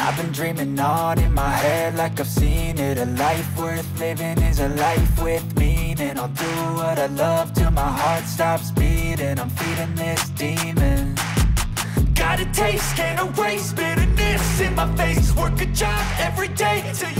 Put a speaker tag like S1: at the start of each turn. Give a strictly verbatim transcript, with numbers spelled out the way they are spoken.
S1: I've been dreaming on in my head like I've seen it. A life worth living is a life with meaning. I'll do what I love till my heart stops beating. I'm feeding this demon. Got a taste, can't erase bitterness in my face. Work a job every day till